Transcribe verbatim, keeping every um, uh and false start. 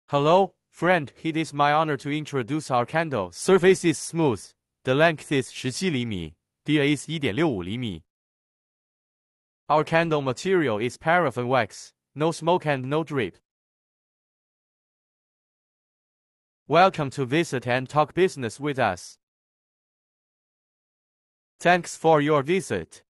Hello, friend. It is my honor to introduce our candle. Surface is smooth. The length is seventeen厘米. Diameter is one point six five厘米. Our candle material is paraffin wax. No smoke and no drip. Welcome to visit and talk business with us. Thanks for your visit.